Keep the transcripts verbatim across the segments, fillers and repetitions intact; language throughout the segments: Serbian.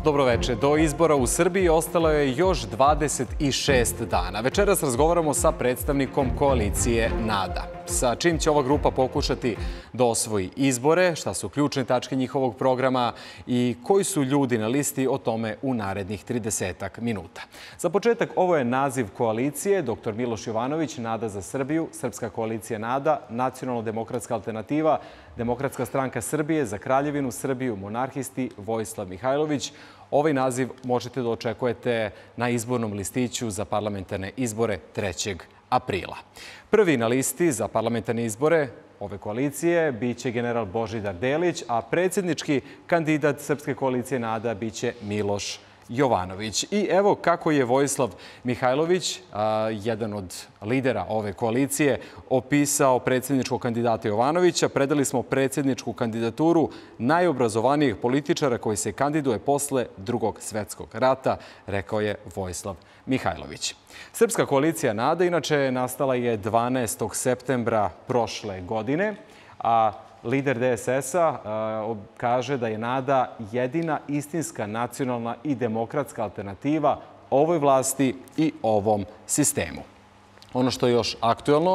Dobroveče. Do izbora u Srbiji ostalo je još dvadeset šest dana. Večeras razgovaramo sa predstavnikom koalicije NADA. Sa čim će ova grupa pokušati da osvoji izbore, šta su ključne tačke njihovog programa i koji su ljudi na listi, o tome u narednih tridesetak minuta. Za početak, ovo je naziv koalicije. doktor Miloš Jovanović, NADA za Srbiju, Srpska koalicija NADA, Nacionalno-demokratska alternativa, Demokratska stranka Srbije, Za Kraljevinu Srbiju, monarhisti, Vojislav Mihajlović. Ovaj naziv možete da očekujete na izbornom listiću za parlamentarne izbore trećeg aprila. Prvi na listi za parlamentarne izbore ove koalicije biće general Božidar Delić, a predsjednički kandidat Srpske koalicije NADA biće Miloš Jovanović. I evo kako je Vojislav Mihajlović, jedan od lidera ove koalicije, opisao predsjedničkog kandidata Jovanovića. Predali smo predsjedničku kandidaturu najobrazovanijih političara koji se kandiduje posle Drugog svjetskog rata, rekao je Vojislav Mihajlović. Srpska koalicija NADA inače nastala je dvanaestog septembra prošle godine, a lider D S S-a kaže da je NADA jedina istinska nacionalna i demokratska alternativa ovoj vlasti i ovom sistemu. Ono što je još aktuelno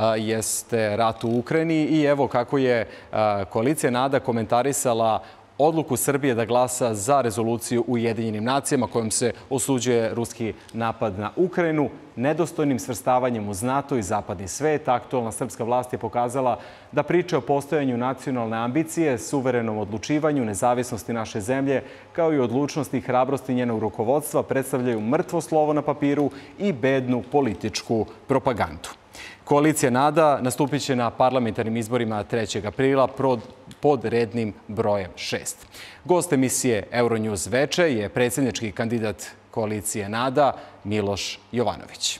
jeste rat u Ukrajini i evo kako je koalicija NADA komentarisala odluku Srbije da glasa za rezoluciju u Ujedinjenim nacijama kojom se osuđuje ruski napad na Ukrajinu. Nedostojnim svrstavanjem uz NATO i zapadni svet, aktualna srpska vlast je pokazala da priča o postojanju nacionalne ambicije, suverenom odlučivanju, nezavisnosti naše zemlje, kao i odlučnosti i hrabrosti njenog rukovodstva predstavljaju mrtvo slovo na papiru i bednu političku propagandu. Koalicija NADA nastupit će na parlamentarnim izborima trećeg aprila pod rednim brojem šest. Gost emisije Euronews veče je predsjednički kandidat koalicije NADA Miloš Jovanović.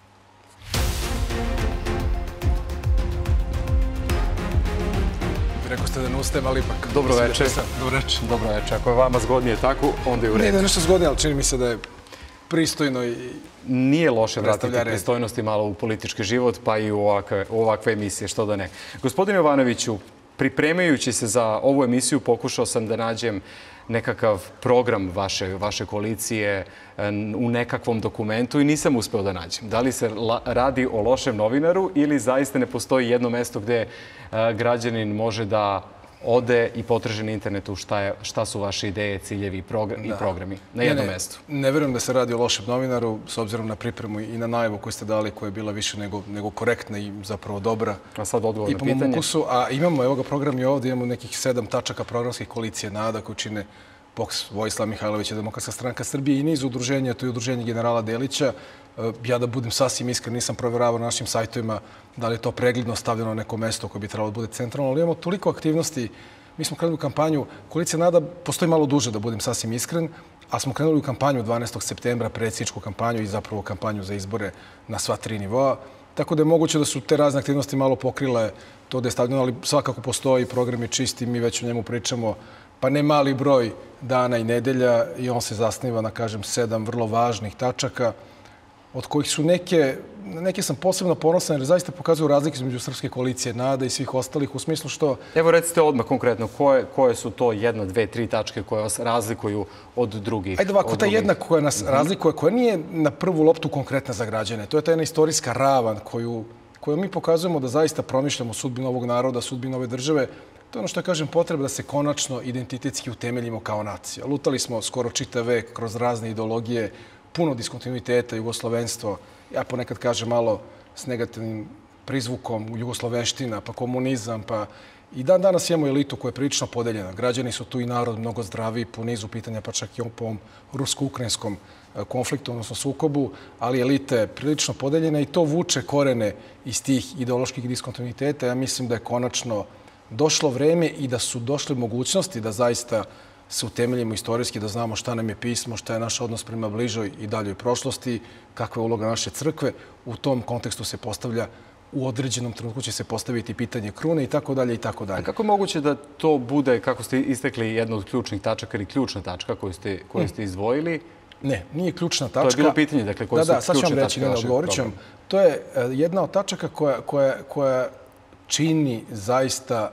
Rekao ste da ne ustajem, ali ipak... Dobro večer. Dobro večer. Dobro večer. Ako je vama zgodnije tako, onda je u redu. Nije da je nešto zgodnije, ali čini mi se da je pristojno i... Nije loše vratiti pristojnosti malo u politički život, pa i u ovakve, u ovakve emisije, što da ne. Gospodine Jovanoviću, pripremajući se za ovu emisiju, pokušao sam da nađem nekakav program vaše, vaše koalicije u nekakvom dokumentu i nisam uspeo da nađem. Da li se radi o lošem novinaru ili zaista ne postoji jedno mesto gde građanin može da ode i potraže na internetu šta, je, šta su vaše ideje, ciljevi i programi na jednom mestu? Ne verujem da se radi o lošem novinaru, s obzirom na pripremu i na najavu koju ste dali, koja je bila više nego, nego korektna i zapravo dobra. A sad odgovor na pitanje. Ukusu, a imamo, evo ga program i ovdje, imamo nekih sedam tačaka programskih koalicije NADA koju čine P O K S, Vojislav Mihajlović, Demokratska stranka Srbije i niz udruženja, to je udruženje generala Delića. Ja da budem sasvim iskren, nisam provjeravao na našim sajtovima da li je to pregledno stavljeno na neko mesto koje bi trebalo da bude centralno, ali imamo toliko aktivnosti. Mi smo krenuli u kampanju, koalicija NADA postoji malo duže, da budem sasvim iskren, a smo krenuli u kampanju dvanaestog septembra, predsjedničku kampanju i zapravo kampanju za izbore na sva tri nivoa. Tako da je moguće da su te razne aktivnosti malo pokrile to da je stavljeno, ali svakako postoji, program je čisti, mi već o njemu pričamo, pa ne mali broj dana i nedelja i on se zasniva na, kažem, sedam vrlo važnih tačaka, od kojih su neke, neke sam posebno ponosan jer zaista pokazuju razlike između Srpske koalicije NADA i svih ostalih u smislu što... Evo recite odmah konkretno, koje, koje su to jedna, dve, tri tačke koje vas razlikuju od drugih? Ajde ovako, ta jedna koja nas razlikuje, koja nije na prvu loptu konkretna za građane, to je ta jedna istorijska ravan koju, koju mi pokazujemo da zaista promišljamo sudbinu ovog naroda, sudbinu ove države. To je ono što, kažem, potreba da se konačno identitetski utemeljimo kao nacija. Lutali smo skoro čitav vek kroz razne ideologije, puno diskontinuiteta, jugoslovenstvo, ja ponekad kažem malo s negativnim prizvukom, jugoslovenština, pa komunizam, pa i dan danas imamo elitu koja je prilično podeljena. Građani su tu i narod mnogo zdraviji po nizu pitanja, pa čak i po ovom rusko-ukrajinskom konfliktu, odnosno sukobu, ali elita je prilično podeljena i to vuče korene iz tih ideoloških diskontinuiteta. Ja mislim da je konačno došlo vreme i da su došle mogućnosti da zaista se utemeljimo istorijski, da znamo šta nam je pismo, šta je naš odnos prema bližoj i daljoj prošlosti, kakva je uloga naše crkve. U tom kontekstu se postavlja, u određenom trenutku će se postaviti pitanje krune i tako dalje i tako dalje. A kako je moguće da to bude, kako ste istekli, jedna od ključnih tačaka ili ključna tačka koju ste, koju ste izdvojili? Ne, nije ključna tačka. To je bilo pitanje, dakle, koje su ključne tačke vašeg programa? To je jedna od tačaka koja, koja, koja čini zaista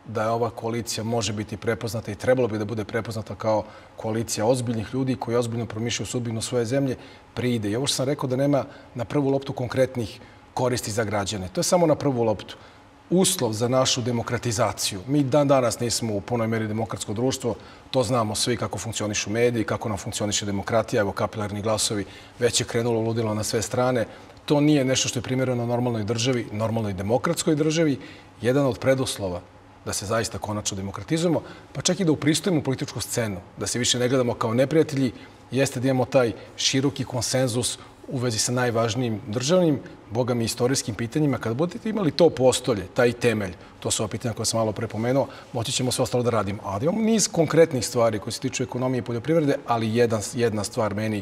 da ova koalicija može biti prepoznata i trebalo bi da bude prepoznata kao koalicija ozbiljnih ljudi koji ozbiljno promišljaju sudbinu svoje zemlje, pride. I ovo što sam rekao da nema na prvu loptu konkretnih koristi za građane. To je samo na prvu loptu. Uslov za našu demokratizaciju. Mi dan danas nismo u punoj meri demokratsko društvo, to znamo svi kako funkcionišu mediji, kako nam funkcioniše demokratija, evo kapilarni glasovi, već je krenulo ludilo na sve strane. To nije nešto što je primjereno normalnoj državi, normalnoj demokratskoj državi, jedan od preduslova da se zaista konačno demokratizujemo, pa čak i da upristojimo političku scenu, da se više ne gledamo kao neprijatelji, jeste da imamo taj široki konsenzus u vezi sa najvažnijim državnim, boga mi istorijskim pitanjima. Kada budete imali to postolje, taj temelj, to su ova pitanja koje sam malo pre pomenuo, moći ćemo sve ostalo da radimo. Ali imamo niz konkretnih stvari koje se tiču ekonomije i poljoprivrede, ali jedan, jedna stvar meni,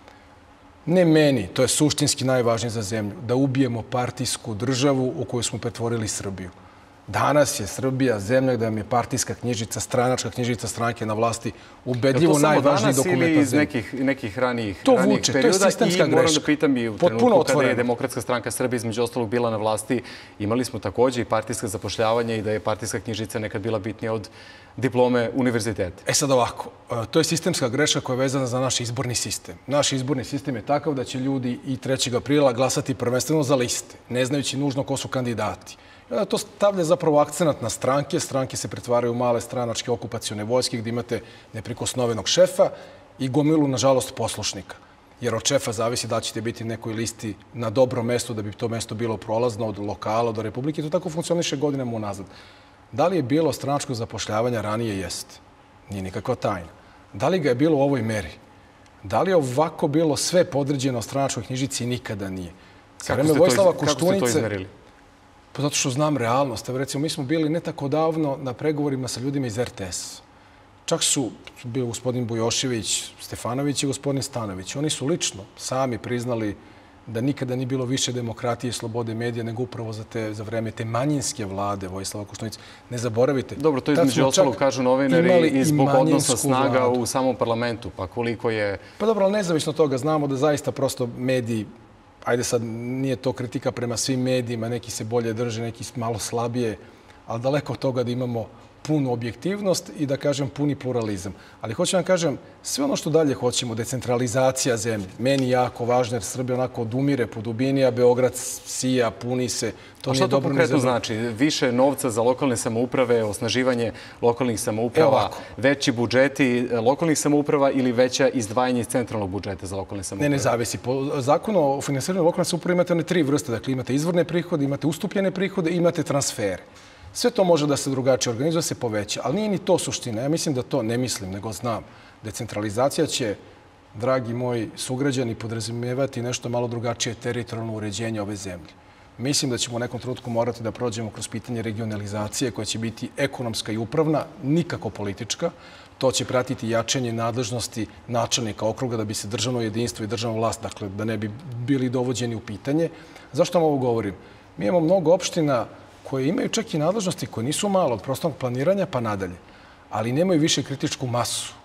ne meni, to je suštinski najvažnije za zemlju, da ubijemo partijsku državu u koju smo pretvorili Srbiju. Danas je Srbija zemlja gde vam je partijska knjižica, stranačka knjižica stranke na vlasti ubedljivo najvažniji dokument na zemlji. To samo danas ili iz nekih ranijih perioda? To vuče, to je sistemska greška. I moram da pitam i u trenutku kada je Demokratska stranka Srbije između ostalog bila na vlasti, imali smo takođe i partijska zapošljavanja i da je partijska knjižica nekad bila bitnija od diplome univerziteta. E sad ovako, to je sistemska greška koja je vezana za naš izborni sistem. Naš izborni sistem je takav da će ljudi i trećeg aprila glasati prvenstveno za liste, ne znajući nužno ko su kandidati. I onda to stavlja zapravo akcenat na stranke. Stranke se pretvaraju u male stranačke okupacione vojske gdje imate neprikosnovenog šefa i gomilu, nažalost, poslušnika. Jer od šefa zavisi da ćete biti nekoj listi na dobrom mestu da bi to mesto bilo prolazno od lokala do republike. To tako funkcioniše godinama unazad. Da li je bilo stranačkog zapošljavanja ranije? Jeste. Nije nikakva tajna. Da li ga je bilo u ovoj meri? Da li je ovako bilo sve podređeno stranačkoj knjižici? Nikada nije. Kako ste to izmerili? Pa zato što znam realnost. Recimo, mi smo bili ne tako davno na pregovorima sa ljudima iz er te es. Čak su bili gospodin Bujošević, Stefanović i gospodin Stanović. Oni su lično sami priznali da nikada nije bilo više demokratije i slobode medija nego upravo za, te, za vreme te manjinske vlade Vojislava Koštunice. Ne zaboravite. Dobro, to između ostalog kažu novinari i zbog odnosa snaga u samom parlamentu. Pa koliko je... Pa dobro, ali nezavisno od toga znamo da zaista prosto mediji, ajde sad, nije to kritika prema svim medijima, neki se bolje drže, neki malo slabije, ali daleko od toga da imamo punu objektivnost i da kažem puni pluralizam. Ali hoću vam kažem, sve ono što dalje hoćemo, decentralizacija zemlje, meni jako važno jer Srbija onako odumire po dubini, a Beograd sija, puni se. A što to konkretno znači? Više novca za lokalne samouprave, osnaživanje lokalnih samouprava, veći budžeti lokalnih samouprava ili veća izdvajanje iz centralnog budžeta za lokalne samouprave? Ne, ne zavisi. Po zakonu o finansiranju lokalne samouprave imate one tri vrste. Dakle, imate izvorne prihode, imate ustupljene prihode i imate transfere. Sve to može da se drugačije organizuje, se poveća, ali nije ni to suština. Ja mislim da to ne mislim, nego znam. Decentralizacija će, dragi moji sugrađani, podrazumijevati nešto malo drugačije teritorijalno uređenje ove zemlje. Mislim da ćemo u nekom trenutku morati da prođemo kroz pitanje regionalizacije koja će biti ekonomska i upravna, nikako politička. To će pratiti jačanje nadležnosti načelnika okruga da bi se državno jedinstvo i državna vlast, dakle, da ne bi bili dovođeni u pitanje. Zašto vam ovo govorim? Mi imamo mnogo opština koje imaju čak i nadležnosti koje nisu malo od prostornog planiranja pa nadalje, ali nemaju više kritičku masu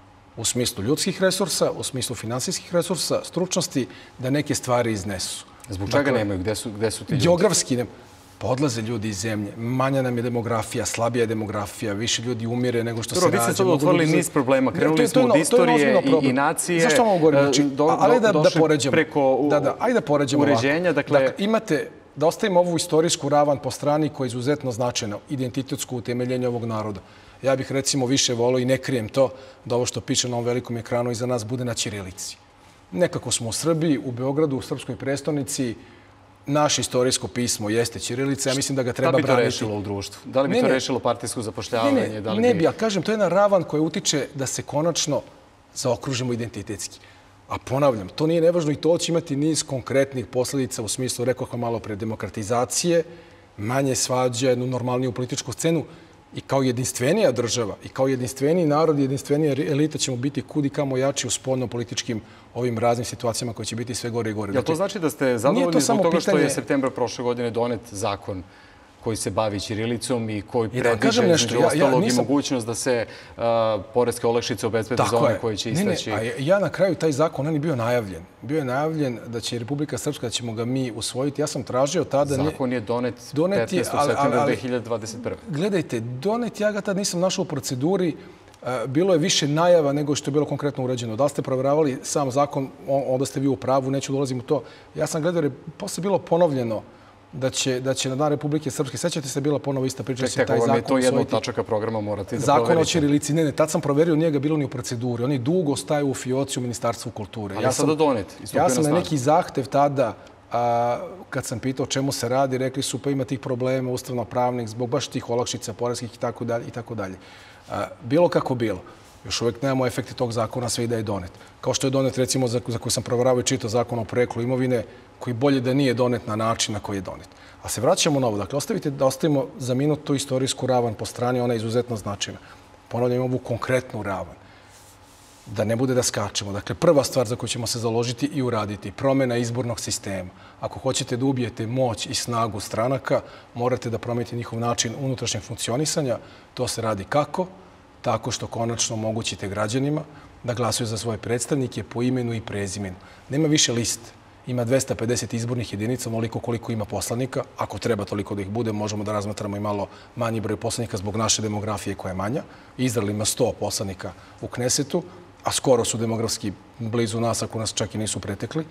u smislu ljudskih resursa, u smislu finansijskih resursa, stručnosti, da neke stvari iznesu. Zbog čega nemaju? Gde su, gde su ti ljudi? Geografski ne. Podlaze ljudi iz zemlje. Manja nam je demografija, slabija je demografija, više ljudi umire nego što se rađe. Vi ste sad otvorili niz problema. Krenuli smo od istorije i nacije. Zašto vam govorim? Ali da poređamo. Ajde da poređamo ovako. Dakle, imate... Da ostavimo ovu istorijsku ravan po strani koja je izuzetno značajna, identitetsko utemeljenje ovog naroda. Ja bih recimo više volio i ne krijem to da ovo što piše na ovom velikom ekranu iza nas bude na ćirilici. Nekako smo u Srbiji, u Beogradu, u srpskoj prestonici. Naše istorijsko pismo jeste ćirilica. Ja mislim da ga treba braniti. Da bi to rešilo u društvu? Da li bi to rešilo partijsko zapošljavanje? Ne, ne bi, ja kažem, to je jedna ravan koja utiče da se konačno zaokružimo identitetski. A ponavljam, to nije nevažno i to će imati niz konkretnih posljedica u smislu, rekao sam malo pre, demokratizacije, manje svađa, jednu normalniju političku scenu i kao jedinstvenija država i kao jedinstveniji narod i jedinstvenija elita ćemo biti kud i kamo jači u spoljno-političkim ovim raznim situacijama koje će biti sve gore i gore. Jel to znači da ste zadovoljni zbog toga što je septembra prošle godine donet zakon koji se bavi ćirilicom i koji I da kažem predviđa nešto, između ja- ja ostalog i nisam- mogućnost da se uh, poreske olakšice obezbede za Tako one je. koji će Ne, ne, istaći. a ja na kraju taj zakon, on je bio najavljen. Bio je najavljen da će Republika Srpska, da ćemo ga mi usvojiti. Ja sam tražio tada... ne- Zakon je donet, Donet je, petnaestog ali- septembra ali- dve hiljade dvadeset prve. Gledajte, donet, ja ga tad nisam našao u proceduri. E, Bilo je više najava nego što je bilo konkretno urađeno. Da li ste provjeravali sam zakon, on- onda ste vi u pravu, neću dolazim u to. Ja sam gledao, jer je posle bilo ponovljeno da će, da će na Dan Republike Srpske, sećate se, bila ponovo ista priča, da će Tek, taj ako vam je zakon to jedna od usvojiti. tačaka programa, morate da Zakon o proverite. ćirilici, ne, ne, tad sam proverio, nije ga bilo ni u proceduri. Oni dugo staju u fioci u Ministarstvu kulture. Ali je sada donet i stupio Ja na sam na snagu. neki zahtev tada, a, kad sam pitao o čemu se radi, rekli su pa ima tih problema ustavno-pravnih zbog baš tih olakšica poreskih i tako dalje i tako dalje. A, Bilo kako bilo. Još uvijek nemamo efekte tog zakona, sve i da je donet. Kao što je donet, recimo, za, za koji sam proveravao i čitao zakon o poreklu imovine, koji bolje da nije donet na način na koji je donet. A se vraćamo na ovo. Dakle, ostavite da ostavimo za minut tu istorijsku ravan po strani, ona je izuzetno značajna. Ponavljam ovu konkretnu ravan. Da ne bude da skačemo. Dakle, prva stvar za koju ćemo se založiti i uraditi, promjena izbornog sistema. Ako hoćete da ubijete moć i snagu stranaka, morate da promijenite njihov način unutrašnjeg funkcionisanja. To se radi kako? Tako što konačno omogućite građanima da glasuju za svoje predstavnike po imenu i prezimenu. Nema više liste. Ima dvesta pedeset izbornih jedinica, onoliko koliko ima poslanika. Ako treba toliko da ih bude, možemo da razmatramo i malo manji broj poslanika zbog naše demografije koja je manja. Izrael ima sto poslanika u Knesetu, a skoro su demografski blizu nas, ako nas čak i nisu pretekli.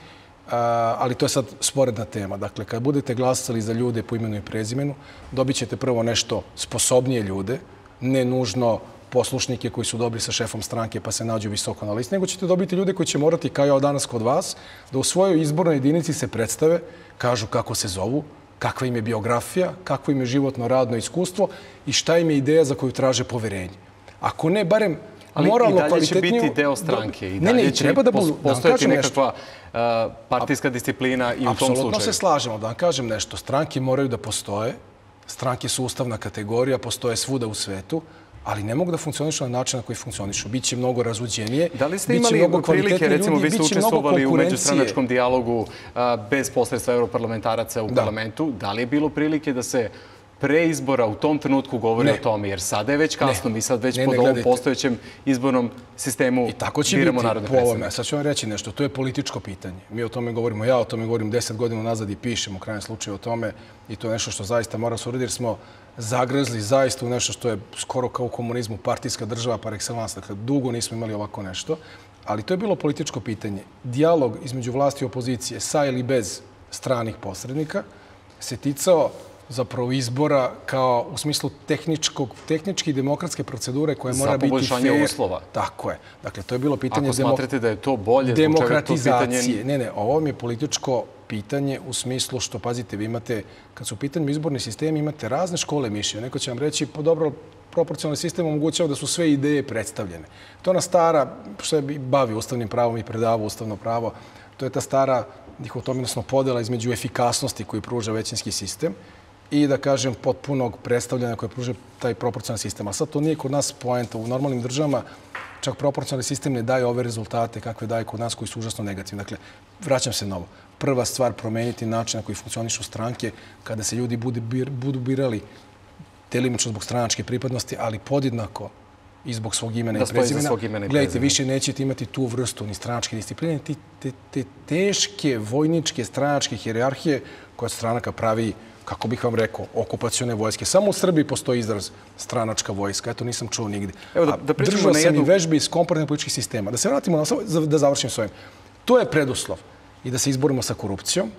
A, ali to je sad sporedna tema. Dakle, kad budete glasali za ljude po imenu i prezimenu, dobit ćete prvo nešto sposobnije ljude, ne nužno poslušnike koji su dobri sa šefom stranke pa se nađu visoko na listi, nego ćete dobiti ljude koji će morati, kao ja danas kod vas, da u svojoj izbornoj jedinici se predstave, kažu kako se zovu, kakva im je biografija, kakvo im je životno radno iskustvo i šta im je ideja za koju traže poverenje. Ako ne, barem Ali moralno i dalje će kvalitetniju... biti deo stranke. I Ne, ne, dalje i će treba da pos- budu... da vam postojati kažem nešto. nekakva uh, partijska disciplina i u tom Apsolutno slučaju. se slažemo. Da vam kažem nešto. Stranke moraju da postoje. Stranke su ustavna kategorija, postoje svuda u svetu, ali ne mogu da funkcionišu na način na koji funkcionišu. Biće mnogo razudjenije. Da li ste biće imali mnogo prilike, kvalitetniji recimo ljudi, vi ste biće mnogo učestvovali u konkurencije. međustranačkom dijalogu a, bez posredstva europarlamentaraca u Da. parlamentu, da li je bilo prilike da se pre izbora u tom trenutku govori Ne. o tome? Jer sada je već kasno, mi sad već Ne, ne, pod ovom gledajte. postojećem izbornom sistemu I tako će biramo biti narodne po ovome. predstavnike. Sad ću vam reći nešto. To je političko pitanje. Mi o tome govorimo, ja o tome govorim deset godina nazad i pišem u krajnjem slučaju o tome i to je nešto što zaista mora se uraditi jer smo zagrezli zaista u nešto što je skoro kao u komunizmu partijska država par excellence. Dakle, dugo nismo imali ovako nešto. Ali to je bilo političko pitanje. Dijalog između vlasti i opozicije sa ili bez stranih posrednika se ticao zapravo izbora kao u smislu tehničkog, tehničke i demokratske procedure koja Za mora biti poboljšanje fair. uslova. Tako je. Dakle, to je bilo pitanje Ako demo- smatrate da je to bolje, zbog čega to demokratizacije. pitanje... Ne, ne, ovo mi je političko pitanje u smislu što, pazite, vi imate, kad su u pitanju izborni sistemi, imate razne škole mišljenja. Neko će vam reći, pa dobro, proporcionalni sistem omogućava da su sve ideje predstavljene. To je ona stara, što je bavi ustavnim pravom i predava ustavno pravo, to je ta stara dihotomijnosno podela između efikasnosti koju pruža većinski sistem i, da kažem, potpunog predstavljanja koje pruža taj proporcionalni sistem. A sad to nije kod nas poenta. U normalnim državama čak proporcionalni sistem ne daje ove rezultate kakve daje kod nas koji su užasno negativni. Dakle, vraćam se na ovo. Prva stvar, promeniti način na koji funkcionišu stranke kada se ljudi budu, bir, budu birali delimično zbog stranačke pripadnosti, ali podjednako i zbog svog imena Da i stoji za prezimena. svog imena i Gledajte, prezimena. više nećete imati tu vrstu ni stranačke discipline, ti, te, te teške vojničke stranačke hijerarhije koja stranaka pravi, kako bih vam rekao, okupacione vojske. Samo u Srbiji postoji izraz stranačka vojska. Eto, nisam čuo nigde. Evo da- A da pričamo držao na sam jednu- i vežbe iz komparativnih političkih sistema. Da se vratimo na samo da završim s ovim. To je preduslov. I da se izborimo sa korupcijom,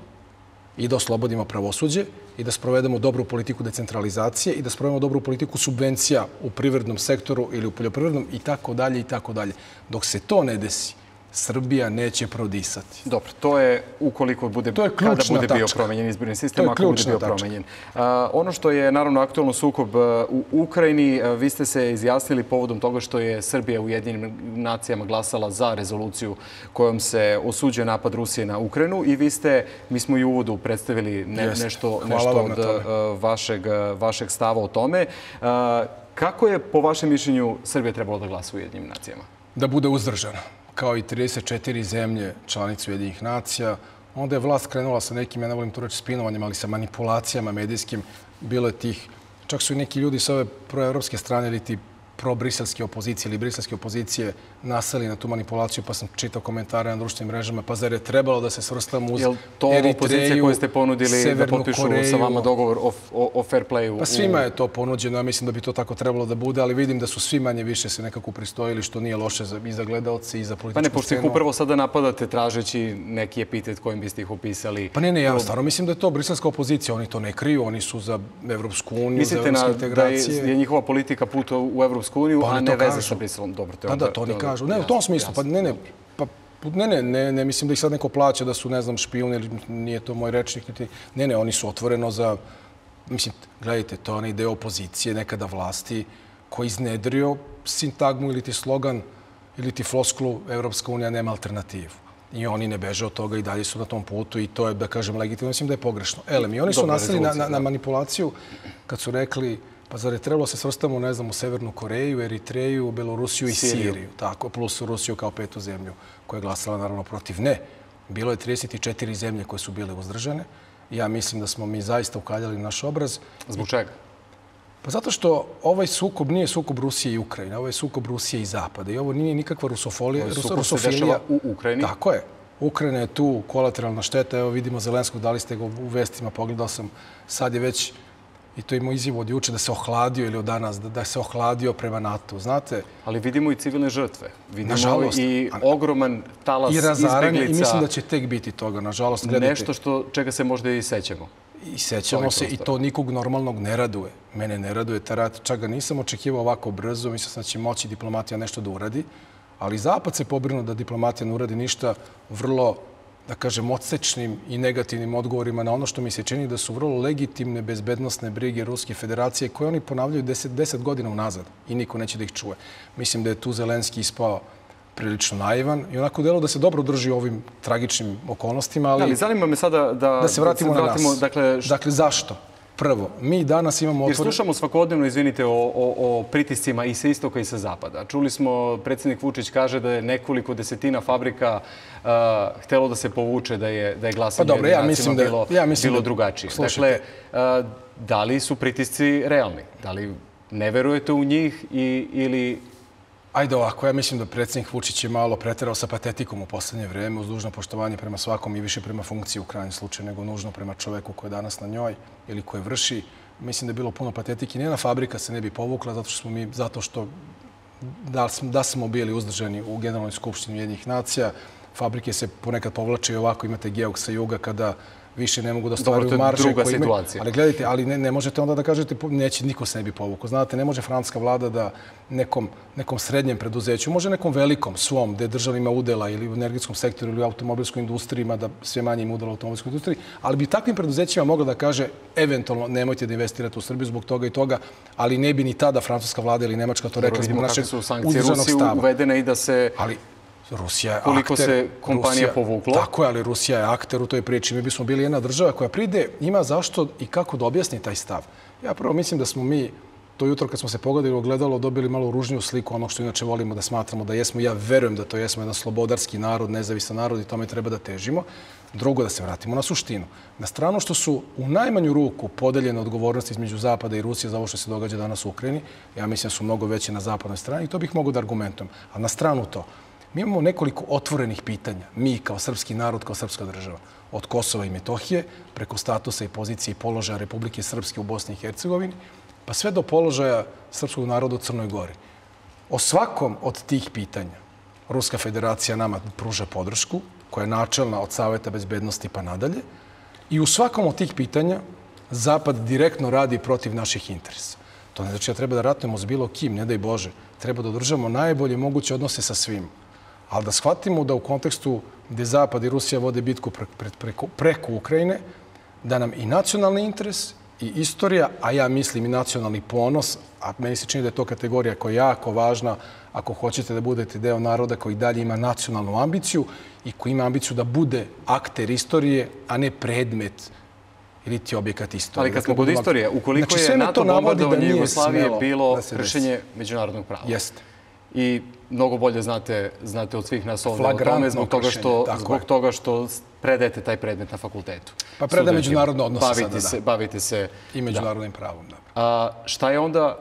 i da oslobodimo pravosuđe, i da sprovedemo dobru politiku decentralizacije, i da sprovedemo dobru politiku subvencija u privrednom sektoru ili u poljoprivrednom, i tako dalje, i tako dalje. Dok se to ne desi, Srbija neće prodisati. Dobro, to je ukoliko bude, To je kada ključna bude bio tačka. promenjen izborni To sistem, je ako bude ključna bio tačka. promenjen. A, ono što je naravno aktualno sukob a, u Ukrajini, a, vi ste se izjasnili povodom toga što je Srbija u Ujedinjenim nacijama glasala za rezoluciju kojom se osuđuje napad Rusije na Ukrajinu i vi ste, mi smo i u uvodu predstavili ne, Jeste. nešto, Hvala nešto vam na od tome. a, vašeg, a, vašeg stava o tome. A, kako je po vašem mišljenju Srbija trebalo da glasa u Ujedinjenim nacijama? Da bude uzdržana, kao i trideset četiri zemlje članice Ujedinjenih nacija. Onda je vlast krenula sa nekim, ja ne volim to reći spinovanjem, ali sa manipulacijama medijskim, bilo je tih, čak su i neki ljudi sa ove proevropske strane ili ti pro-briselske opozicije ili briselske opozicije naseli na tu manipulaciju, pa sam čitao komentare na društvenim mrežama, pa zar je trebalo da se svrstamo uz Eritreju, to ova opozicija koju ste ponudili da potpišu Koreju, sa vama dogovor o, o, o fair playu? Pa svima je to ponuđeno, ja mislim da bi to tako trebalo da bude, ali vidim da su svi manje više se nekako pristojili, što nije loše za, i za gledaoce i za političku scenu. Pa ne, pošto ih upravo sada napadate tražeći neki epitet kojim biste ih opisali. Pa ne, ne, ja stvarno mislim da je to briselska opozicija, oni to ne kriju, oni su za Evropsku uniju, za evropske integracije. Mislite da je njihova politika put u Evropsku uniju, a ne veze sa Briselom? Dobro, to je onda, da, to oni kažu. Ne, u tom smislu, pa ne, ne, pa ne, ne, ne, ne mislim da ih sad neko plaća da su, ne znam, špijuni ili nije to moj rečnik. Ne, ne, oni su otvoreno za, mislim, gledajte, to je onaj deo opozicije, nekada vlasti, koji iznedrio sintagmu ili ti slogan ili ti floskulu Evropska unija nema alternativu. I oni ne beže od toga i dalje su na tom putu i to je, da kažem, legitimno. Mislim da je pogrešno. Elem, i oni su naseli na, na, na manipulaciju kad su rekli pa zar je trebalo se svrstamo, ne znam, u Severnu Koreju, Eritreju, Belorusiju i Siriju. Siriju. Tako, plus Rusiju kao petu zemlju koja je glasala naravno protiv. Ne. Bilo je trideset četiri zemlje koje su bile uzdržane. Ja mislim da smo mi zaista ukaljali naš obraz. Zbog čega? Pa zato što ovaj sukob nije sukob Rusije i Ukrajine. Ovo je sukob Rusije i Zapada. I ovo nije nikakva rusofolija. Ovo je sukob se dešava u Ukrajini. Tako je. Ukrajina je tu kolateralna šteta. Evo vidimo Zelenskog, dali ste ga u vestima, pogledao sam. Sad je već i to imao izjavu od juče da se ohladio ili od danas, da, da se ohladio prema NATO, znate? Ali vidimo i civilne žrtve. Vidimo nažalost, i ogroman talas izbeglica. I razaranje i mislim da će tek biti toga, nažalost. Gledajte, nešto što, čega se možda i sećamo. I sećamo se i to nikog normalnog ne raduje. Mene ne raduje ta rat, čak ga nisam očekivao ovako brzo, mislim da će moći diplomatija nešto da uradi, ali Zapad se pobrinuo da diplomatija ne uradi ništa vrlo, da kažem, odsečnim i negativnim odgovorima na ono što mi se čini da su vrlo legitimne bezbednosne brige Ruske federacije koje oni ponavljaju deset, deset godina unazad i niko neće da ih čuje. Mislim da je tu Zelenski ispao prilično naivan i onako delo da se dobro drži u ovim tragičnim okolnostima, ali... Ali zanima me sada da... Da se vratimo na nas. Dakle, dakle, zašto? Prvo, mi danas imamo... Jer slušamo svakodnevno, izvinite, o, o, o pritiscima i sa istoka i sa zapada. Čuli smo, predsjednik Vučić kaže da je nekoliko desetina fabrika uh, htelo da se povuče, da je, da je glasanje pa dobro, ja mislim da, bilo, ja mislim bilo da, drugačije. Slušajte. Dakle, uh, da li su pritisci realni? Da li ne verujete u njih i, ili... Ajde ovako, ja mislim da predsjednik Vučić je malo preterao sa patetikom u poslednje vreme, uz dužno poštovanje prema svakom i više prema funkciji u krajnjem slučaju, nego nužno prema čoveku koji je danas na njoj ili koji vrši. Mislim da je bilo puno patetike. Nijedna fabrika se ne bi povukla zato što smo mi, zato što da smo, da smo bili uzdržani u Generalnoj skupštini Ujedinjenih nacija. Fabrike se ponekad povlače i ovako, imate geok sa juga kada više ne mogu da stvaraju marže. Druga situacija. Ali gledajte, ali ne, ne možete onda da kažete neće, niko se ne bi povukao. Znate, ne može francuska vlada da nekom, nekom srednjem preduzeću, može nekom velikom svom, gde država ima udela ili u energetskom sektoru ili u automobilskoj industriji, ima da sve manje ima udela u automobilskoj industriji, ali bi takvim preduzećima mogla da kaže eventualno nemojte da investirate u Srbiju zbog toga i toga, ali ne bi ni tada francuska vlada ili nemačka to rekla zbog našeg uzdržanog stava. Uvedene i da se... Ali, Rusija je koliko akter, se kompanija Rusija, povuklo. Tako je, ali Rusija je akter u toj priči. Mi bismo bili jedna država koja pride, ima zašto i kako da objasni taj stav. Ja prvo mislim da smo mi to jutro kad smo se pogledali u ogledalo dobili malo ružniju sliku onog što inače volimo da smatramo da jesmo. Ja verujem da to jesmo jedan slobodarski narod, nezavisan narod i tome treba da težimo. Drugo, da se vratimo na suštinu. Na stranu što su u najmanju ruku podeljene odgovornosti između Zapada i Rusije za ovo što se događa danas u Ukrajini, ja mislim da su mnogo veće na zapadnoj strani i to bih mogao da argumentujem. A na stranu to, mi imamo nekoliko otvorenih pitanja, mi kao srpski narod, kao srpska država, od Kosova i Metohije, preko statusa i pozicije i položaja Republike Srpske u Bosni i Hercegovini, pa sve do položaja srpskog naroda u Crnoj Gori. O svakom od tih pitanja Ruska federacija nama pruža podršku, koja je načelna od Saveta bezbednosti pa nadalje, i u svakom od tih pitanja Zapad direktno radi protiv naših interesa. To ne znači da treba da ratujemo s bilo kim, ne daj Bože. Treba da održamo najbolje moguće odnose sa svim. Ali da shvatimo da u kontekstu gde Zapad i Rusija vode bitku pre, pre, preko, preko Ukrajine, da nam i nacionalni interes i istorija, a ja mislim i nacionalni ponos, a meni se čini da je to kategorija koja je jako važna ako hoćete da budete deo naroda koji dalje ima nacionalnu ambiciju i koji ima ambiciju da bude akter istorije, a ne predmet ili ti objekat istorije. Ali kad smo kod istorije, ukoliko znači, je NATO bombardovanje Jugoslavije bilo da kršenje međunarodnog prava. Jeste. i mnogo bolje znate, znate od svih nas ovdje o Flagrantno tome zbog toga što, kršenje, zbog toga što predajete taj predmet na fakultetu. Pa predaje međunarodne odnose bavite sada, se, da. Bavite se... I međunarodnim pravom, da. A šta je onda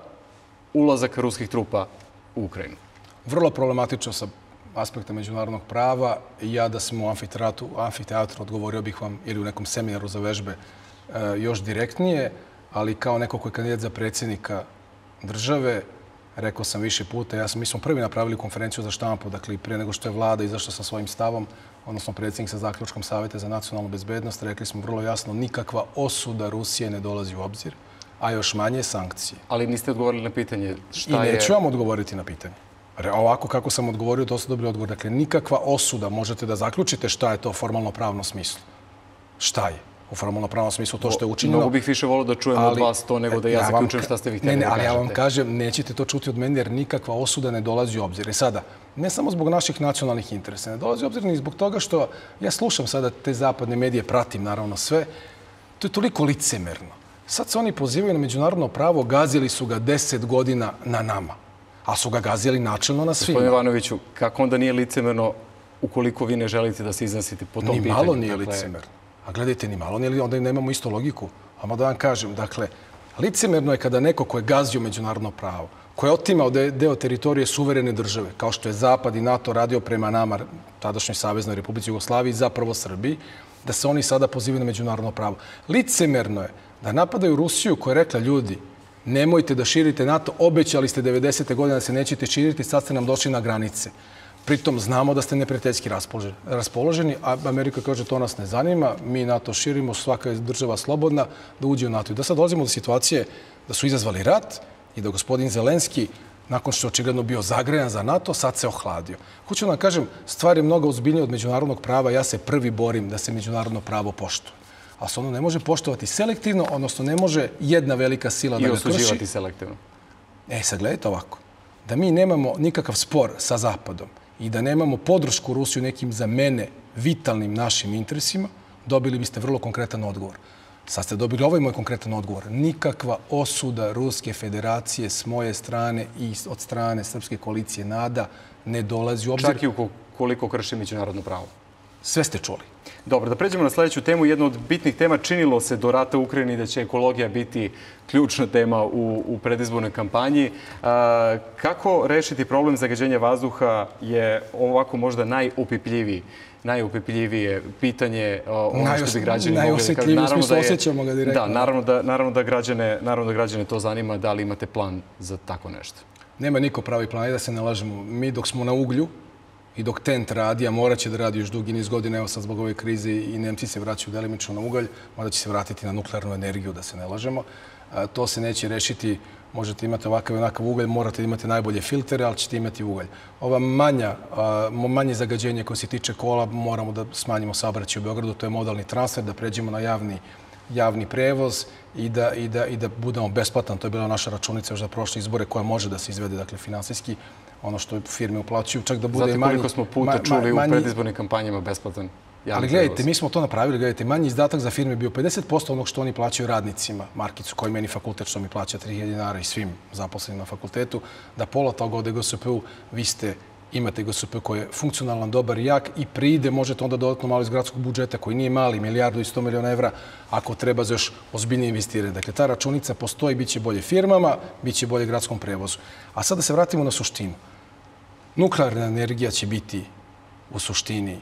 ulazak ruskih trupa u Ukrajinu? Vrlo problematično sa aspekta međunarodnog prava. Ja da smo u amfiteatru, amfiteatru odgovorio bih vam ili u nekom seminaru za vežbe e, još direktnije, ali kao neko koji je kandidat za predsjednika države, rekao sam više puta, ja sam, mi smo prvi napravili konferenciju za štampu, dakle i pre nego što je vlada izašla sa svojim stavom, odnosno predsjednik sa zaključkom Savjeta za nacionalnu bezbednost, rekli smo vrlo jasno, nikakva osuda Rusije ne dolazi u obzir, a još manje sankcije. Ali niste odgovorili na pitanje šta je... I je... neću vam odgovoriti na pitanje. Ovako kako sam odgovorio, to su dobili odgovor. Dakle, nikakva osuda, možete da zaključite šta je to u formalno-pravnom smislu. Šta je u formalno-pravnom smislu to što je učinjeno. Mnogo bih više volio da čujem od vas to nego da ja zaključujem šta ste vi htjeli da kažete. Ne, ne, ali ja vam kažem, nećete to čuti od mene jer nikakva osuda ne dolazi u obzir. I sada, ne samo zbog naših nacionalnih interesa, ne dolazi u obzir ni zbog toga što ja slušam sada te zapadne medije, pratim naravno sve, to je toliko licemerno. Sad se oni pozivaju na međunarodno pravo, gazili su ga deset godina na nama. A su ga gazili načelno na svima. Gospodine Ivanoviću, kako onda nije licemerno ukoliko vi ne želite da se iznosite po tom pitanju? Ni malo nije licemerno. A gledajte, ni malo nije, onda nemamo isto logiku. Ama da vam kažem, dakle, licemerno je kada neko ko je gazio međunarodno pravo, ko je otimao deo teritorije suverene države, kao što je Zapad i NATO radio prema nama, tadašnjoj Saveznoj Republici Jugoslaviji, zapravo Srbiji, da se oni sada pozivaju na međunarodno pravo. Licemerno je da napadaju Rusiju koja je rekla ljudi, nemojte da širite NATO, obećali ste devedesete godine da se nećete širiti, sad ste nam došli na granice. Pritom znamo da ste neprijateljski raspoloženi, a Amerika kaže to nas ne zanima, mi NATO širimo, svaka je država slobodna da uđe u NATO. I da sad dolazimo do situacije da su izazvali rat i da gospodin Zelenski, nakon što je očigledno bio zagrejan za NATO, sad se ohladio. Hoću da vam kažem, stvar je mnogo ozbiljnija od međunarodnog prava, ja se prvi borim da se međunarodno pravo poštuje. Ali se ono ne može poštovati selektivno, odnosno ne može jedna velika sila da ga krši. I osuđivati selektivno. E, sad gledajte ovako. Da mi nemamo nikakav spor sa Zapadom i da nemamo podršku Rusiju nekim za mene vitalnim našim interesima, dobili biste vrlo konkretan odgovor. Sad ste dobili ovaj moj konkretan odgovor. Nikakva osuda Ruske federacije s moje strane i od strane Srpske koalicije NADA ne dolazi u obzir. Čak i ukoliko krši međunarodno pravo. Sve ste čuli. Dobro, da pređemo na sljedeću temu. Jedna od bitnih tema, činilo se do rata u Ukrajini da će ekologija biti ključna tema u, u predizbornoj kampanji. A, kako rešiti problem zagađenja vazduha je ovako možda najupipljiviji najupipljivije pitanje, ono što bi građani mogli da kažu. Naravno da osjećamo ga direktno. Da, naravno da, naravno da građane, naravno da građane to zanima, da li imate plan za tako nešto. Nema niko pravi plan, da se ne lažemo. Mi dok smo na uglju i dok TENT radi, a morat će da radi još dugi niz godina, evo sad zbog ove krize i Nemci se vraćaju delimično na ugalj, mada će se vratiti na nuklearnu energiju, da se ne lažemo. To se neće rešiti, možete imati ovakav i onakav ugalj, morate imati najbolje filtere, ali ćete imati ugalj. Ova manja, manje zagađenje koje se tiče kola, moramo da smanjimo saobraćaj u Beogradu, to je modalni transfer, da pređemo na javni javni prevoz i da, i, da, i da budemo besplatan. To je bila naša računica još za prošle izbore koja može da se izvede, dakle, finansijski, ono što firme uplaćuju, čak da bude manji... Znate koliko smo puta ma, čuli manji, u predizbornim kampanjama besplatan javni ali gledajte, prevoz. Mi smo to napravili, gledajte, manji izdatak za firme je bio pedeset posto onog što oni plaćaju radnicima, markicu, koji meni fakultet što mi plaća tri hiljade dinara i svim zaposlenim na fakultetu, da pola toga od G S P-u vi ste imate G S P koji je funkcionalan, dobar i jak i pride, možete onda dodatno malo iz gradskog budžeta koji nije mali, milijardu i sto miliona evra, ako treba za još ozbiljnije investiranje. Dakle, ta računica postoji, bit će bolje firmama, bit će bolje gradskom prevozu. A sada se vratimo na suštinu. Nuklearna energija će biti u suštini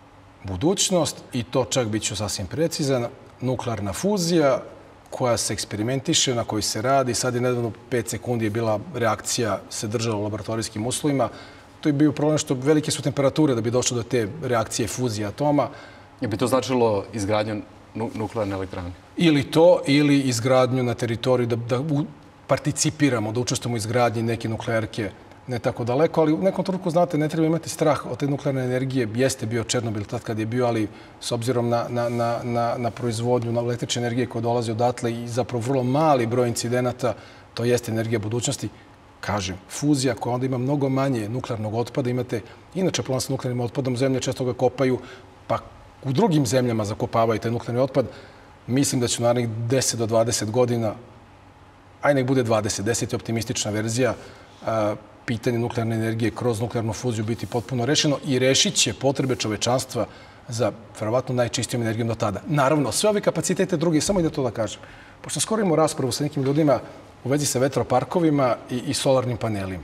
budućnost i to čak bit ću sasvim precizan. Nuklearna fuzija koja se eksperimentiše, na kojoj se radi. Sad je nedavno pet sekundi je bila reakcija, se držala u laboratorijskim uslovima. To je bio problem što velike su temperature da bi došlo do te reakcije fuzije atoma. Je bi to značilo izgradnju nuklearne elektrane? Ili to, ili izgradnju na teritoriji, da, da participiramo, da učestvujemo u izgradnji neke nuklearke ne tako daleko, ali u nekom trenutku, znate, ne treba imati strah od te nuklearne energije. Jeste bio Černobil tad kad je bio, ali s obzirom na, na, na, na, na proizvodnju, na električne energije koja dolazi odatle i zapravo vrlo mali broj incidenata, to jeste energija budućnosti. Kažem, fuzija koja onda ima mnogo manje nuklearnog otpada, imate inače plan sa nuklearnim otpadom, zemlje često ga kopaju, pa u drugim zemljama zakopavaju taj nuklearni otpad. Mislim da će narednih deset do dvadeset godina, aj nek bude dvadeset, deset je optimistična verzija, pitanje nuklearne energije kroz nuklearnu fuziju biti potpuno rešeno i rešit će potrebe čovečanstva za verovatno najčistijom energijom do tada. Naravno, sve ove kapacitete druge, samo i da to da kažem. Pošto skoro imamo raspravu sa nekim ljudima u vezi sa vetroparkovima i, i solarnim panelima.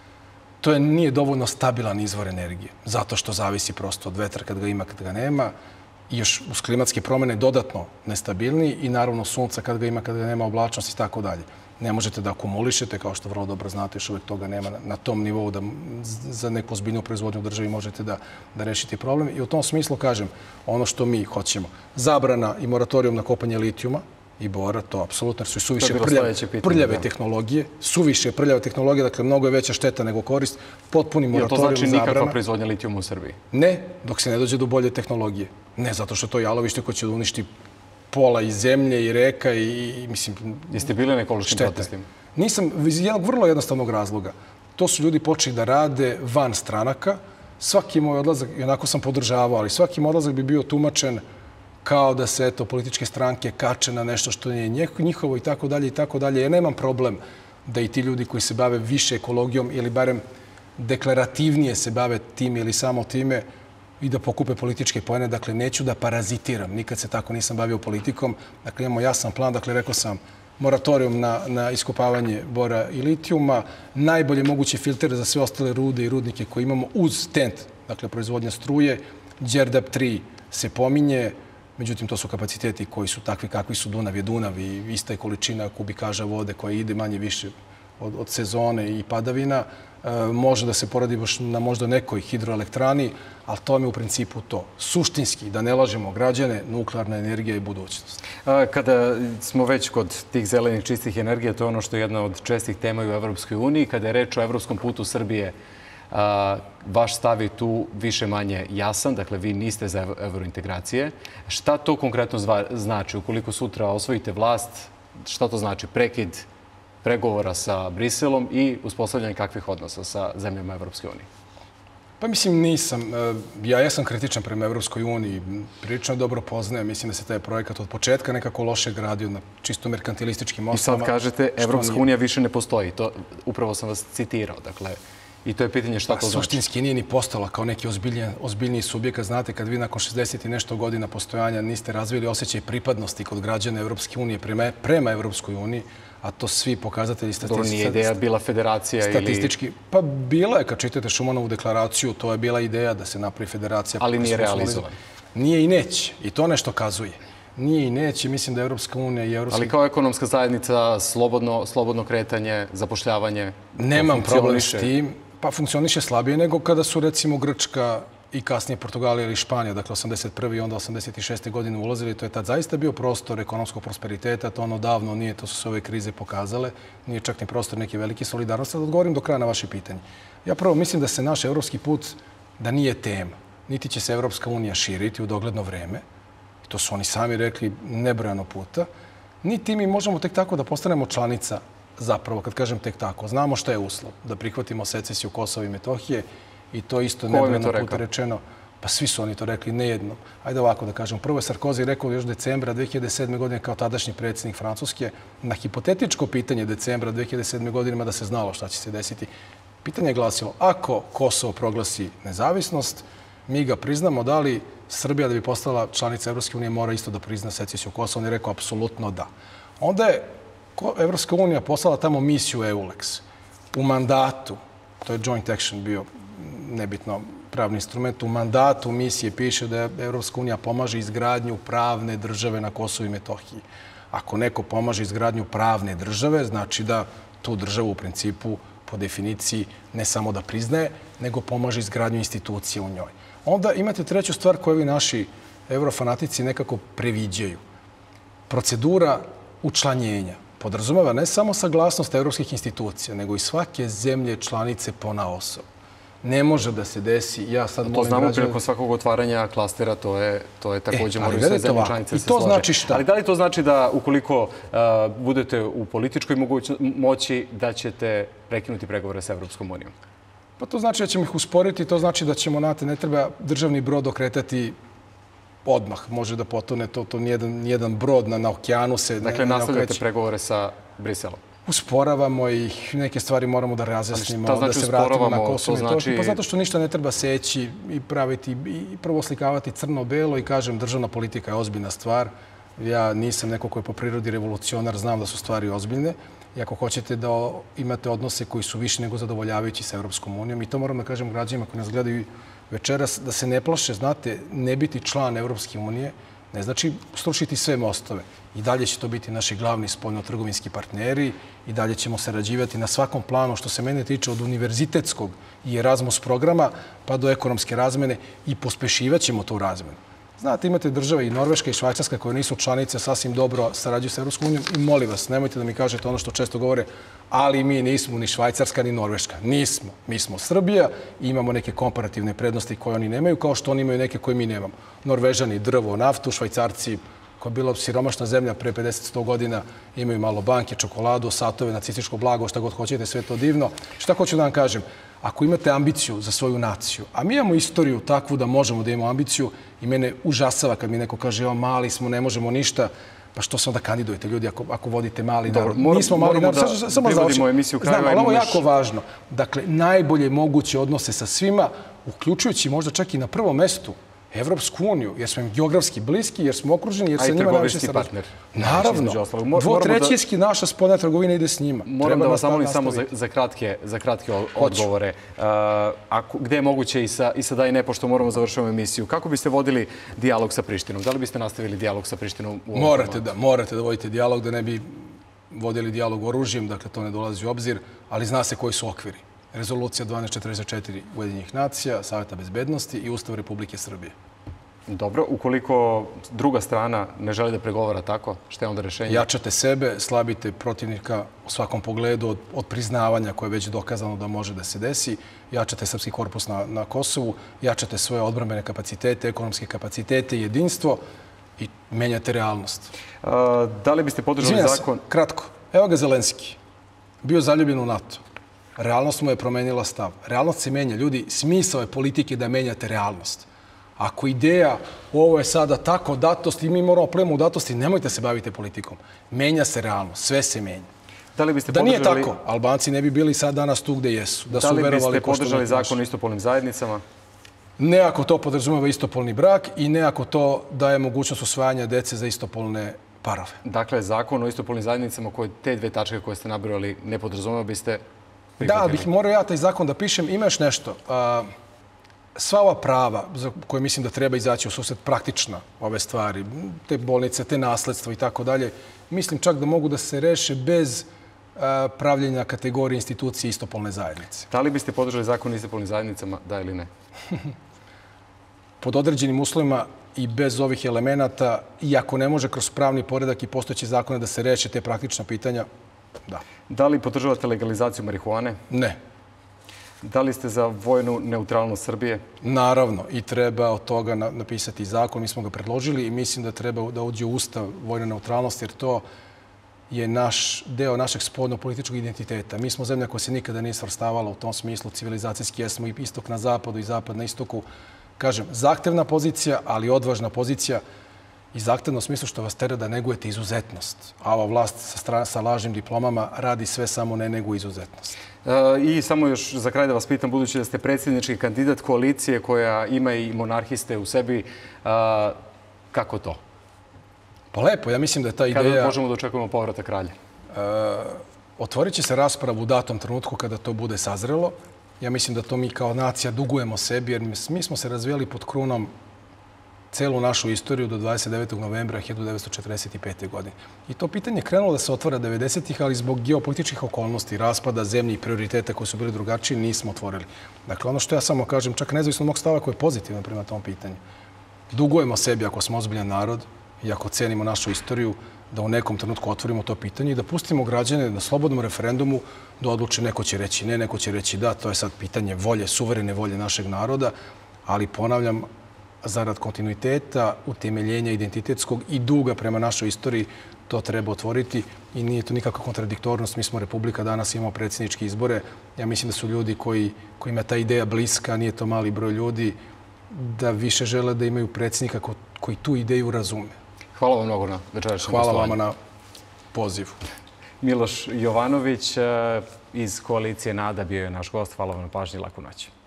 To je, nije dovoljno stabilan izvor energije, zato što zavisi prosto od vetra kad ga ima, kad ga nema, i još uz klimatske promene dodatno nestabilniji i naravno sunca kad ga ima, kad ga nema, oblačnost i tako dalje. Ne možete da akumulišete, kao što vrlo dobro znate, još uvek toga nema na, na tom nivou da za neku ozbiljnu proizvodnju u državi možete da, da rešite problem. I u tom smislu kažem, ono što mi hoćemo, zabrana i moratorijum na kopanje litijuma i bora, to apsolutno su suviše prljave, prljave tehnologije, suviše prljave tehnologije, dakle mnogo je veća šteta nego korist, potpuni moratorijum zabrana. Jel to znači nikakva proizvodnja litijuma u Srbiji? Ne, dok se ne dođe do bolje tehnologije. Ne, zato što to je jalovište koje će da uništi pola i zemlje i reka i, i mislim... Jeste bili na ekološkim protestima? Nisam, iz jednog vrlo jednostavnog razloga. To su ljudi počeli da rade van stranaka. Svaki moj odlazak, i onako sam podržavao, ali svaki moj odlazak bi bio tumačen kao da se eto, političke stranke kače na nešto što nije njihovo i tako dalje i tako dalje. Ja nemam problem da i ti ljudi koji se bave više ekologijom ili barem deklarativnije se bave tim ili samo time i da pokupe političke poene. Dakle, neću da parazitiram. Nikad se tako nisam bavio politikom. Dakle, imamo jasan plan. Dakle, rekao sam, moratorijum na, na iskopavanje bora i litijuma, najbolje moguće filtere za sve ostale rude i rudnike koje imamo uz T E N T, dakle, proizvodnja struje. Đerdap tri se pominje, međutim, to su kapaciteti koji su takvi kakvi su. Dunav je Dunav i ista je količina kubikaža vode koja ide manje više od, od sezone i padavina. E, može da se poradi baš na možda nekoj hidroelektrani, ali to mi je u principu to. Suštinski, da ne lažemo građane, nuklearna energija i budućnost. Kada smo već kod tih zelenih čistih energija, to je ono što je jedna od čestih tema u Evropskoj uniji. Kada je reč o evropskom putu Srbije, vaš stav je tu više manje jasan, dakle vi niste za evrointegracije. Šta to konkretno znači? Ukoliko sutra osvojite vlast, šta to znači? Prekid pregovora sa Briselom i uspostavljanje kakvih odnosa sa zemljama Evropske unije? Pa mislim nisam. Ja jesam kritičan prema Evropskoj uniji. Prilično dobro poznajem. Mislim da se taj projekat od početka nekako loše gradio na čisto merkantilističkim osnovama. I sad kažete, Evropska unija više ne postoji. To, upravo sam vas citirao. Dakle, i to je pitanje šta to znači. Suštinski nije ni postala kao neki ozbiljniji subjekat. Znate, kad vi nakon šezdeset i nešto godina postojanja niste razvili osjećaj pripadnosti kod građana Evropske unije prema, prema Evropskoj uniji, a to svi pokazatelji statistički... Dobro, nije ideja bila federacija ili... Statistički, pa bila je, kad čitate Šumanovu deklaraciju, to je bila ideja da se napravi federacija. Ali nije realizovana. Nije i neće. I to nešto kazuje. Nije i neće. Mislim da Evropska unija i Evropska... Ali kao ekonomska zajednica, slobodno, slobodno kretanje, zapošljavanje... Nemam problem s tim. Pa funkcioniše slabije nego kada su, recimo, Grčka i kasnije Portugalija ili Španija, dakle osamdeset prve i onda osamdeset šeste godine ulazili. To je tad zaista bio prostor ekonomskog prosperiteta. To ono davno nije, to su se ove krize pokazale. Nije čak ni prostor neke velike solidarnosti. Da odgovorim do kraja na vaše pitanje. Ja prvo mislim da se naš evropski put, da nije tema. Niti će se Evropska unija širiti u dogledno vreme. To su oni sami rekli nebrojano puta. Niti mi možemo tek tako da postanemo članica, zapravo, kad kažem tek tako. Znamo šta je uslov. Da prihvatimo secesiju Kosova i Metohije. I to isto nebrojano puta rečeno. Pa svi su oni to rekli, ne jednom. Ajde ovako da kažem. Prvo je Sarkozy rekao još decembra dve hiljade sedme godine kao tadašnji predsjednik Francuske na hipotetičko pitanje decembra dve hiljade sedme godine, mada se znalo šta će se desiti. Pitanje je glasilo, ako Kosovo proglasi nezavisnost, mi ga priznamo, da li Srbija da bi postala članica Evropske unije mora isto da prizna secesiju Kosova? On je rekao apsolutno da. Onda je Evropska unija poslala tamo misiju EULEX. U mandatu, to je joint action bio, nebitno pravni instrument, u mandatu misije piše da Evropska unija pomaže izgradnju pravne države na Kosovu i Metohiji. Ako neko pomaže izgradnju pravne države, znači da tu državu u principu po definiciji ne samo da priznaje, nego pomaže izgradnju institucije u njoj. Onda imate treću stvar koju vi naši eurofanatici nekako previđaju. Procedura učlanjenja podrazumeva ne samo saglasnost evropskih institucija, nego i svake zemlje članice ponaosob. Ne može da se desi, ja sad molim građane... To znamo preko svakog otvaranja klastera, to je, to je također moraju sve zemlje članice se slože. I to znači šta? Ali da li to znači da ukoliko uh, budete u političkoj moći, da ćete prekinuti pregovore sa Evropskom unijom? Pa to znači da ćemo ih usporiti, to znači da ćemo, znate, ne treba državni brod okretati odmah. Može da potone to, to nijedan, nijedan brod na, na okeanu se... Dakle, ne, nastavljate pregovore sa Briselom? usporavamo ih, neke stvari moramo da razjasnimo, šta znači da se vratimo na usporavamo? Kosovo i To Metohiju. znači- Pa zato što ništa ne treba seći i praviti, i prvo slikavati crno-belo i kažem, državna politika je ozbiljna stvar. Ja nisam neko ko je po prirodi revolucionar, znam da su stvari ozbiljne. I ako hoćete da o- imate odnose koji su više nego zadovoljavajući sa Evropskom unijom, i to moram da kažem građanima koji nas gledaju večeras, da se ne plaše, znate, ne biti član Evropske unije ne znači srušiti sve mostove. I dalje će to biti naši glavni spoljno-trgovinski partneri i dalje ćemo sarađivati na svakom planu što se mene tiče od univerzitetskog i Erasmus programa pa do ekonomske razmene i pospešivat ćemo tu razmenu. Znate, imate države i Norveška i Švajcarska koje nisu članice, sasvim dobro sarađuju sa Evropskom unijom i molim vas, nemojte da mi kažete ono što često govore, ali mi nismo ni Švajcarska ni Norveška. Nismo. Mi smo Srbija i imamo neke komparativne prednosti koje oni nemaju, kao što oni imaju neke koje mi nemamo. Norvežani drvo, naftu, Švajcarci, koja je bila siromašna zemlja pre pedeset do sto godina, imaju malo banke, čokoladu, satove, nacističko blago, šta god hoćete, sve to divno. Šta hoću da vam kažem? Ako imate ambiciju za svoju naciju, a mi imamo istoriju takvu da možemo da imamo ambiciju i mene užasava kad mi neko kaže, evo, mali smo, ne možemo ništa, pa što se onda kandidujete ljudi ako, ako vodite mali narod? moram- Nismo mali moramo narod. da Sad- samo privodimo završim. emisiju kraju, Znam, a ali ovo je imamo jako još- važno. Dakle, najbolje moguće odnose sa svima, uključujući možda čak i na prvom mestu Evropsku uniju, jer smo im geografski bliski, jer smo okruženi, jer A i se njima najviše trgovinski sarađuje. partner. Naravno. Između ostalog. Mo- moramo da- Dvotrećinski naša spoljna trgovina ide s njima. Moram Treba da vas nas- zamolim samo za, nastaviti. za kratke, za kratke o- odgovore. Uh, ako, gde je moguće i sa, i sa da i ne, pošto moramo završiti emisiju. Kako biste vodili dijalog sa Prištinom? Da li biste nastavili dijalog sa Prištinom? U ovom Morate formatu? da, morate da vodite dijalog, da ne bi vodili dijalog oružjem, dakle to ne dolazi u obzir, ali zna se koji su okviri. Rezolucija dvanaest četrdeset četiri Ujedinjenih nacija, Saveta bezbednosti i Ustav Republike Srbije. Dobro, ukoliko druga strana ne želi da pregovara tako, šta je onda rešenje? Jačate sebe, slabite protivnika u svakom pogledu od, od priznavanja koje je već dokazano da može da se desi. Jačate srpski korpus na, na Kosovu, jačate svoje odbrambene kapacitete, ekonomske kapacitete, jedinstvo i menjate realnost. Uh, da li biste podržali Izvinjam se, zakon? kratko. Evo ga Zelenski. Bio zaljubljen u NATO. Realnost mu je promenila stav. Realnost se menja. Ljudi, smisao je politike da menjate realnost. Ako ideja ovo je sada tako datost i mi moramo plemu u datosti, nemojte se baviti politikom. Menja se realnost. Sve se menja. Da li biste Da nije podržali, tako, Albanci ne bi bili sad danas tu gde jesu. Da da su li verovali biste ko što podržali neki zakon o naši. istopolnim zajednicama? Ne ako to podrazumeva istopolni brak i ne ako to daje mogućnost usvajanja dece za istopolne parove. Dakle, zakon o istopolnim zajednicama, koje te dve tačke koje ste nabrojali ne podrazumeva, biste Da, prihvatili? bih morao ja taj zakon da pišem. Ima još nešto. A, sva ova prava za koje mislim da treba izaći u susret, praktična ove stvari, te bolnice, te nasledstvo i tako dalje, mislim čak da mogu da se reše bez a, pravljenja kategorije institucije istopolne zajednice. Da li biste podržali zakon o istopolnim zajednicama, da ili ne? Pod određenim uslovima i bez ovih elemenata, i ako ne može kroz pravni poredak i postojeći zakone da se reše te praktična pitanja, da. Da li podržavate legalizaciju marihuane? Ne. Da li ste za vojnu neutralnost Srbije? Naravno, i treba od toga na- napisati zakon. Mi smo ga predložili i mislim da treba da uđe u ustav vojna neutralnost, jer to je naš deo našeg spoljno-političkog identiteta. Mi smo zemlja koja se nikada nije svrstavala u tom smislu. Civilizacijski jesmo i istok na zapadu i zapad na istoku. Kažem, zahtevna pozicija, ali odvažna pozicija i zahtevno u smislu što vas tera da negujete izuzetnost. A ova vlast sa, strana, sa lažnim diplomama radi sve samo ne neguje izuzetnost. E, I samo još za kraj da vas pitam, budući da ste predsjednički kandidat koalicije koja ima i monarhiste u sebi, a, kako to? Pa lepo, ja mislim da je ta Kada ideja... možemo da očekujemo povrata kralja? Otvorit će se rasprava u datom trenutku kada to bude sazrelo. Ja mislim da to mi kao nacija dugujemo sebi, jer mi mi smo se razvijali pod krunom celu našu istoriju do dvadeset devetog novembra hiljadu devetsto četrdeset pete. godine. I to pitanje je krenulo da se otvara devedesetih, ali zbog geopolitičkih okolnosti, raspada zemlje i prioriteta koji su bili drugačiji, nismo otvorili. Dakle, ono što ja samo kažem, čak nezavisno od mog stava koji je pozitivan prema tom pitanju, dugujemo sebi ako smo ozbiljan narod i ako cenimo našu istoriju, da u nekom trenutku otvorimo to pitanje i da pustimo građane na slobodnom referendumu da odluče, neko će reći ne, neko će reći da, to je sad pitanje volje, suverene volje našeg naroda, ali ponavljam, zarad kontinuiteta, utemeljenja identitetskog i duga prema našoj istoriji, to treba otvoriti i nije to nikakva kontradiktornost. Mi smo Republika, danas imamo predsjedničke izbore. Ja mislim da su ljudi koji, kojima je ta ideja bliska, nije to mali broj ljudi, da više žele da imaju predsjednika ko, koji tu ideju razume. Hvala vam mnogo na večerašnjem Hvala gostovanju. vama na pozivu. Miloš Jovanović iz koalicije NADA bio je naš gost. Hvala vam na pažnji, laku noć.